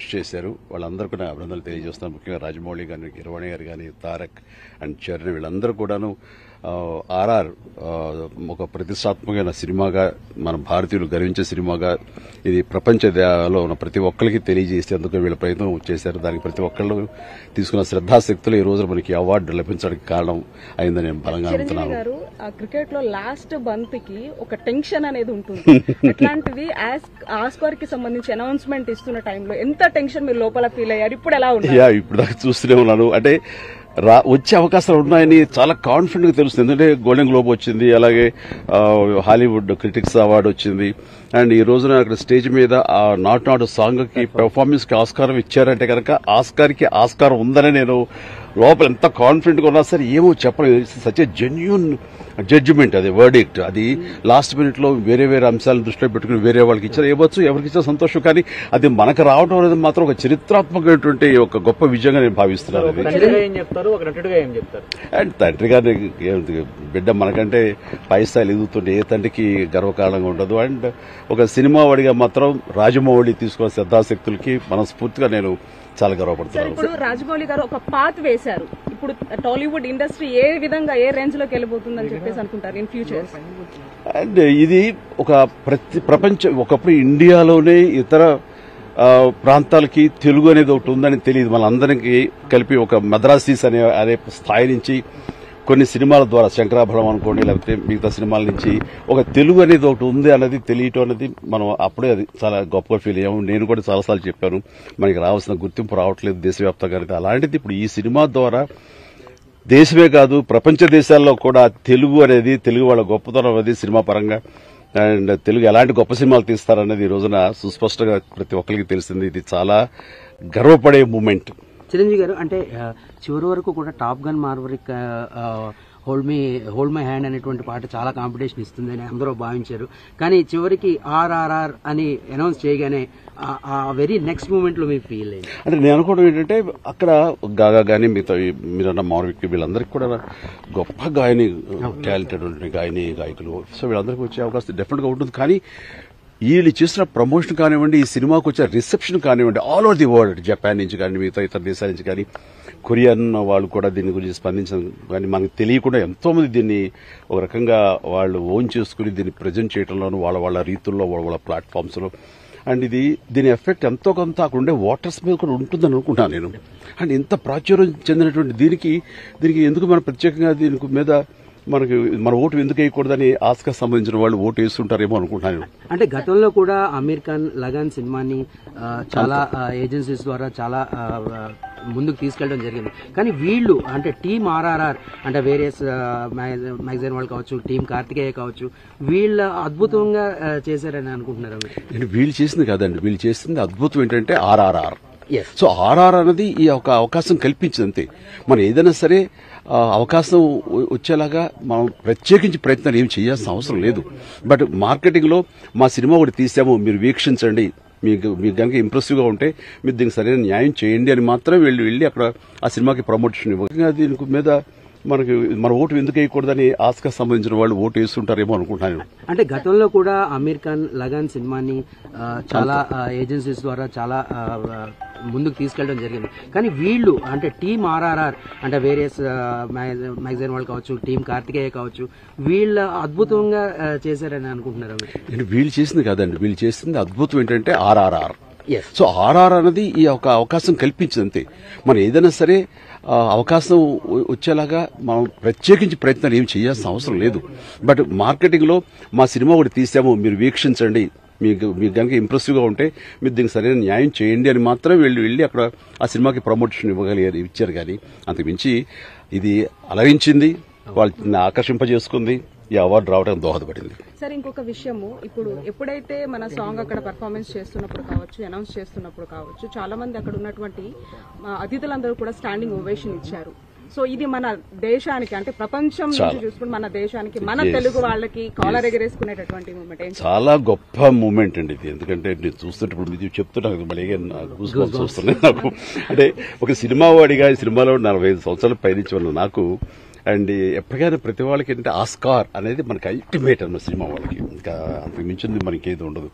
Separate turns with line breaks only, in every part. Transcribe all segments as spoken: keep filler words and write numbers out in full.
కృషి చేశారు. వాళ్ళందరూ కూడా అభినందనలు తెలియజేస్తున్నారు. ముఖ్యంగా రాజమౌళి గారిని, కీరవాణి గారు కానీ, తారక్ అండ్ చరణ్ వీళ్ళందరూ కూడాను ఆర్ఆర్ ఒక ప్రతిష్టాత్మకమైన సినిమాగా, మన భారతీయులు గర్వించే సినిమాగా ఇది ప్రపంచంలో ఉన్న ప్రతి ఒక్కరికి తెలియజేసేందుకు వీళ్ళ ప్రయత్నం చేశారు. దానికి ప్రతి ఒక్కళ్ళు తీసుకున్న శ్రద్ధాశక్తులు ఈ రోజు మనకి అవార్డు లభించడానికి కారణం అయిందని నేను బలంగా అనుకుంటున్నాను.
క్రికెట్ లో లాస్ట్ బంత్ కి ఒక టెన్షన్ అనేది ఉంటుంది. అట్లాంటిది ఆస్కార్ కి సంబంధించి అనౌన్స్మెంట్ ఇస్తున్న టైంలో ఎంత టెన్షన్ మీరు లోపల ఫీల్ అయ్యారు? ఇప్పుడు ఎలా ఉంది?
ఇప్పుడు దాకా చూస్తూనే ఉన్నాను. అంటే రా వచ్చే అవకాశాలు ఉన్నాయని చాలా కాన్ఫిడెంట్ గా తెలుస్తుంది. ఎందుకంటే గోల్డెన్ గ్లోబ్ వచ్చింది, అలాగే హాలీవుడ్ క్రిటిక్స్ అవార్డు వచ్చింది. అండ్ ఈ రోజున అక్కడ స్టేజ్ మీద ఆ నాటు నాటు సాంగ్ కి పెర్ఫార్మెన్స్ కి ఆస్కారం ఇచ్చారంటే కనుక ఆస్కార్ కి ఆస్కారం ఉందని నేను లోపల ఎంత కాన్ఫిడెంట్ గా ఉన్నా సరే ఏమో చెప్పలేదు. సచ్ ఏ జెన్యూన్ జడ్జిమెంట్, అది వర్డిక్ట్. అది లాస్ట్ మినిట్ లో వేరే వేరే అంశాలను దృష్టిలో పెట్టుకుని వేరే వాళ్ళకి ఇచ్చారు, ఇవ్వచ్చు, ఎవరికి ఇచ్చిన సంతోషం. కానీ అది మనకు రావడం అనేది మాత్రం ఒక చరిత్రాత్మకమైనటువంటి ఒక గొప్ప విజయంగా నేను భావిస్తున్నాను. అండ్ తండ్రి గారి బిడ్డ మనకంటే పై స్థాయిలు ఎదుగుతుంటే ఏ తండ్రికి గర్వకారణంగా ఉండదు. అండ్ ఒక సినిమా వాడిగా మాత్రం రాజమౌళి తీసుకున్న శ్రద్ధాశక్తులకి మనస్ఫూర్తిగా నేను చాలా గర్వపడుతున్నాను.
ఇప్పుడు రాజమౌళి గారు ఒక పాత్ వేశారు. ఇప్పుడు టాలీవుడ్ ఇండస్ట్రీ ఏ విధంగా ఏ రేంజ్ లోకి వెళ్ళిపోతుందని చెప్పేసి అనుకుంటారు ఇన్ ఫ్యూచర్?
అండ్ ఇది ఒక ప్రతి ప్రపంచం ఒకప్పుడు ఇండియాలోనే ఇతర ప్రాంతాలకి తెలుగు అనేది ఒకటి ఉందని తెలియదు. మనందరికీ కలిపి ఒక మద్రాసీస్ అనే అనే స్థాయి నుంచి కొన్ని సినిమాల ద్వారా, శంకరాభరణం అనుకోండి, లేకపోతే మిగతా సినిమాల నుంచి ఒక తెలుగు అనేది ఒకటి ఉంది అనేది తెలియటం అనేది మనం అప్పుడే అది చాలా గొప్పగా ఫీల్ అయ్యాము. నేను కూడా చాలాసార్లు చెప్పాను, మనకి రావాల్సిన గుర్తింపు రావట్లేదు దేశవ్యాప్తంగా. అలాంటిది ఇప్పుడు ఈ సినిమా ద్వారా దేశమే కాదు ప్రపంచ దేశాల్లో కూడా తెలుగు అనేది, తెలుగు వాళ్ళ గొప్పతనం అనేది సినిమా పరంగా, అండ్ తెలుగు ఎలాంటి గొప్ప సినిమాలు తీస్తారనేది ఈ రోజున సుస్పష్టంగా ప్రతి ఒక్కరికి తెలిసింది. ఇది చాలా గర్వపడే మూమెంట్.
చిరంజీవి గారు, అంటే చివరి వరకు కూడా Top Gun Maverick hold me hold my hand అనేటువంటి పాట చాలా కాంపిటీషన్ ఇస్తుందని అందరూ భావించారు. కానీ చివరికి ఆర్ఆర్ఆర్ అని అనౌన్స్ చేయగానే ఆ వెరీ నెక్స్ట్ మూమెంట్ లో మీ ఫీల్ అయింది?
అంటే నేను అనుకోవడం ఏంటంటే అక్కడ గాగా గానీ మిగతా మీరన్న మార్విక్ వీళ్ళందరికీ కూడా గొప్ప గాయని, టాలెంటెడ్ గాయని గాయకులు, సో వీళ్ళందరికీ వచ్చే అవకాశం డెఫినెట్ గా ఉంటుంది. కానీ వీళ్ళు చేసిన ప్రమోషన్ కానివ్వండి, ఈ సినిమాకి వచ్చే రిసెప్షన్ కానివ్వండి, all over the world, Japan నుంచి కానీ మిగతా ఇతర దేశాల నుంచి కానీ, కొరియన్ వాళ్ళు కూడా దీని గురించి స్పందించడం కానీ మనకు తెలియకుండా ఎంతో మంది దీన్ని ఒక రకంగా వాళ్ళు ఓన్ చేసుకుని దీన్ని ప్రజెంట్ చేయడంలోనూ వాళ్ళ వాళ్ళ రీతుల్లో వాళ్ళ వాళ్ళ ప్లాట్ఫామ్స్ లో. అండ్ ఇది దీని ఎఫెక్ట్ ఎంతో కొంత అక్కడ ఉండే వాటర్స్ మీద కూడా ఉంటుందని అనుకుంటున్నాను నేను. అండ్ ఇంత ప్రాచుర్యం చెందినటువంటి దీనికి దీనికి ఎందుకు మనం ప్రత్యేకంగా దీని మీద మనకి మన ఓటు ఎందుకు వేయకూడదని ఆస్కార్ సంబంధించిన వాళ్ళు ఓటు వేస్తుంటారేమో అనుకుంటున్నాను.
అంటే గతంలో కూడా అమీర్ ఖాన్ లగాన్ సినిమాని చాలా ఏజెన్సీస్ ద్వారా చాలా ముందుకు తీసుకెళ్లడం జరిగింది. కానీ వీళ్ళు అంటే టీమ్ ఆర్ఆర్ఆర్ అంటే వేరియస్ మ్యాగజైన్ వాళ్ళు కావచ్చు, టీమ్ కార్తికేయ కావచ్చు, వీళ్ళు అద్భుతంగా చేశారని అనుకుంటున్నారు?
వీళ్ళు చేసింది కాదండి, వీళ్ళు చేసింది అద్భుతం ఏంటంటే ఆర్ఆర్ఆర్. సో ఆర్ఆర్ అనేది ఈ ఒక అవకాశం కల్పించింది అంతే. మనం ఏదైనా సరే అవకాశం వచ్చేలాగా మనం ప్రత్యేకించి ప్రయత్నాలు ఏం చేయాల్సిన అవసరం లేదు. బట్ మార్కెటింగ్ లో మా సినిమా ఒకటి తీసాము, మీరు వీక్షించండి, మీకు మీకు కనుక ఇంప్రెసివ్ గా ఉంటే మీరు దీనికి సరైన న్యాయం చేయండి అని మాత్రం వెళ్ళి వెళ్ళి అక్కడ ఆ సినిమాకి ప్రమోషన్ ఇవ్వగా దీని మీద మనకి మన ఓటు ఎందుకు వేయకూడదని ఆస్కార్ సంబంధించిన వాళ్ళు ఓటు వేస్తుంటారేమో అనుకుంటున్నాను.
అంటే గతంలో కూడా అమీర్ ఖాన్ లగాన్ సినిమాని చాలా ఏజెన్సీస్ ద్వారా చాలా ముందుకు తీసుకెళ్లడం జరిగింది. కానీ వీళ్ళు అంటే టీమ్ ఆర్ఆర్ఆర్ అంటే వేరియస్ మ్యాగజైన్ వాళ్ళు కావచ్చు, టీమ్ కార్తికేయ కావచ్చు, వీళ్ళు అద్భుతంగా చేశారని అనుకుంటున్నారు?
వీళ్ళు చేసింది కాదండి, వీళ్ళు చేసింది అద్భుతం ఏంటంటే ఆర్ఆర్ఆర్. సో ఆర్ఆర్ అనేది ఈ ఒక అవకాశం కల్పించింది అంతే. మనం ఏదైనా సరే అవకాశం వచ్చేలాగా మనం ప్రత్యేకించి ప్రయత్నాలు ఏం చేయాల్సిన అవసరం లేదు. బట్ మార్కెటింగ్ లో మా సినిమా ఒకటి తీసాము, మీరు వీక్షించండి, మీకు మీకు కనుక ఇంప్రెసివ్ గా ఉంటే మీరు దీనికి సరైన న్యాయం చేయండి అని మాత్రం వెళ్ళి వెళ్ళి అక్కడ ఆ సినిమాకి ప్రమోషన్ ఇవ్వగలిగారు, ఇచ్చారు. కానీ అంతకుమించి ఇది అలరించింది, వాళ్ళని ఆకర్షింపజేసుకుంది, ఈ అవార్డు రావడానికి దోహదపడింది.
సార్ ఇంకొక విషయము, ఇప్పుడు ఎప్పుడైతే మన సాంగ్ అక్కడ పర్ఫార్మెన్స్ చేస్తున్నప్పుడు కావచ్చు, అనౌన్స్ చేస్తున్నప్పుడు కావచ్చు, చాలా మంది అక్కడ ఉన్నటువంటి అతిథులందరూ కూడా స్టాండింగ్ ఓవేషన్ ఇచ్చారు. సో ఇది మన దేశానికి అంటే ప్రపంచం నుంచి చూసుకుంటే మన దేశానికి, మన తెలుగు వాళ్ళకి కాలర్ ఎగరేసుకునేటటువంటి మూమెంట్, చాలా
గొప్ప మూమెంట్ అండి ఇది. ఎందుకంటే నేను చూస్తుంటే ఇప్పుడు మీరు చెప్తున్నా మళ్ళీ చూస్తున్నాను నాకు. అంటే ఒక సినిమా వాడిగా ఈ సినిమాలో నలభై ఐదు సంవత్సరాల పైనుంచి వాళ్ళు నాకు, అండ్ ఎప్పటికైనా ప్రతి వాళ్ళకి ఏంటంటే ఆస్కార్ అనేది మనకి అల్టిమేట్ అన్న సినిమా వాళ్ళకి, ఇంకా అంతకు మించింది మనకి ఏది ఉండదు.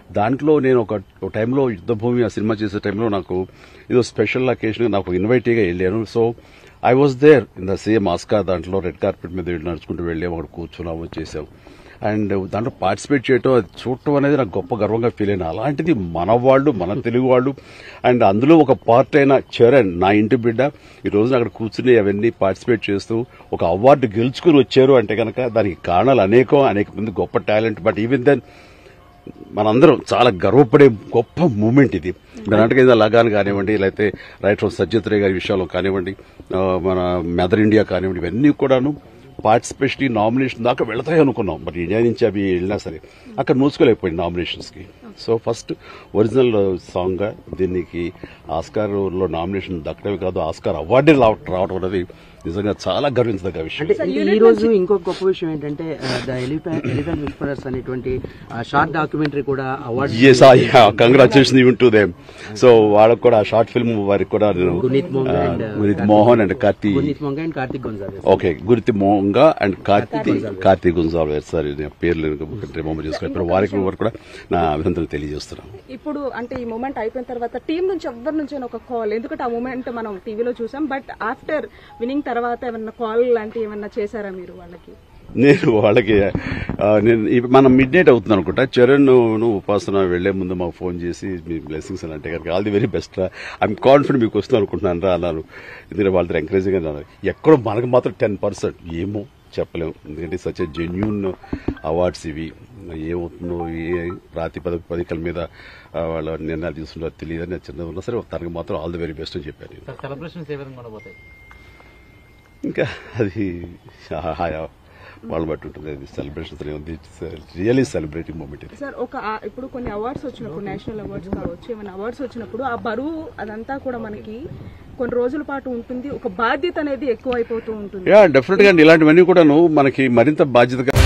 దాంట్లో నేను ఒక టైంలో యుద్ధభూమి ఆ సినిమా చేసే టైంలో నాకు ఏదో స్పెషల్ అకేషన్ నాకు ఇన్వైటీగా వెళ్ళాను. So I was there in the same Oscar దాంట్లో రెడ్ కార్పెట్ మీద నడుచుకుంటూ వెళ్ళాము, అక్కడ కూర్చున్నాము, చేసాం. అండ్ దాంట్లో పార్టిసిపేట్ చేయటం, అది చూడటం అనేది నాకు గొప్ప గర్వంగా ఫీల్ అయినా. అలాంటిది మన వాళ్ళు, మన తెలుగు వాళ్ళు, అండ్ అందులో ఒక పార్ట్ అయిన చరణ్, నా ఇంటి బిడ్డ, ఈ రోజున అక్కడ కూర్చుని అవన్నీ పార్టిసిపేట్ చేస్తూ ఒక అవార్డు గెలుచుకుని వచ్చారు అంటే కనుక దానికి కారణాలు అనేకం, అనేక మంది గొప్ప టాలెంట్. బట్ ఈవెన్ దెన్ మనందరం చాలా గర్వపడే గొప్ప మూమెంట్ ఇది. దాంట్లో ఏదో లగాన్ కానివ్వండి, లేకపోతే రైట్ ఫ్రమ్ సజ్జత్ రే గారి విషయాల్లో కానివ్వండి, మన మదర్ ఇండియా కానివ్వండి, ఇవన్నీ కూడాను పార్టిసిపేషన్ నామినేషన్ దాకా వెళతాయి అనుకున్నాం. మరి ఇండియా నుంచి అవి వెళ్ళినా సరే అక్కడ నోచుకోలేకపోయింది నామినేషన్స్ కి. సో ఫస్ట్ ఒరిజినల్ సాంగ్ గా దీనికి ఆస్కార్ లో నామినేషన్ దక్కడమే కాదు, ఆస్కార్ అవార్డే రావడం అనేది నిజంగా చాలా గర్వించదగ్గ విషయం.
అంటే ఈ రోజు ఇంకొక గొప్ప విషయం ఏంటంటే ద ఎలిఫెంట్ ఎలిఫెంట్ విస్పరర్స్ అనేటువంటి షార్ట్ డాక్యుమెంటరీ కూడా award.
Congratulation even to them. So వాళ్ళకు కూడా షార్ట్ ఫిల్మ్ వారికి కూడా
Guneet
Mohan and Karthi
Guneet Monga and Kartik Gonsalves.
Okay, Guneet Monga and Karthi Kartik Gonsalves. Sir పేర్లు రిమంబర్ చేసుకోవాలి. ఇప్పుడు వారికి వారు కూడా నా అభినందనలు తెలియజేస్తున్నాను.
ఇప్పుడు అంటే ఈ మూమెంట్ అయిపోయిన తర్వాత టీం నుంచి ఎవరి నుంచి ఒక కాల్, ఎందుకంటే ఆ మూమెంట్ మనం టీవీలో చూసాం, బట్ ఆఫ్టర్ వినింగ్ తర్వాత ఏమన్నా కాల్ లాంటి ఏమన్నా చేశారా మీరు వాళ్ళకి?
నేను వాళ్ళకి నేను మనం మిడ్ నైట్ అవుతుంది అనుకుంటా, చరణ్ నువ్వు ఉపాసన వెళ్లే ముందు మాకు ఫోన్ చేసి మీ బ్లెస్సింగ్స్ అని అంటే కనుక ఆల్ ది వెరీ బెస్ట్ రా, ఐఎమ్ కాన్ఫిడెంట్ మీకు వస్తుంది అనుకుంటున్నాను రా అన్నారు. ఎందుకంటే వాళ్ళతో ఎంకరేజింగ్ అన్నారు. ఎక్కడో మనకు మాత్రం టెన్ పర్సెంట్ ఏమో చెప్పలేము, ఎందుకంటే సచ్ ఎ జెన్యూన్ అవార్డ్స్ ఇవి. ఏమవుతుందో ఏ ప్రాతిపదిక పదికల మీద వాళ్ళ నిర్ణయాలు తీసుకుంటారో తెలియదు. నేను చిన్నది ఉన్నా సరే తనకు మాత్రం ఆల్ ది వెరీ బెస్ట్ అని చెప్పాను. ఇంకా అది వాళ్ళు బట్టి ఉంటుంది, అది సెలబ్రేషన్స్ ఉంది. రియల్లీ సెలబ్రేటింగ్ మూమెంట్ ఇది.
సార్ ఒక ఇప్పుడు కొన్ని అవార్డ్స్ వచ్చినప్పుడు, నేషనల్ అవార్డ్స్ కావచ్చు, ఏమైనా అవార్డ్స్ వచ్చినప్పుడు ఆ బరువు అదంతా కూడా మనకి కొన్ని రోజుల పాటు ఉంటుంది, ఒక బాధ్యత అనేది ఎక్కువ అయిపోతూ ఉంటుంది.
యా డెఫినెట్ గా ఇలాంటివన్నీ కూడాను మనకి మరింత బాధ్యతగా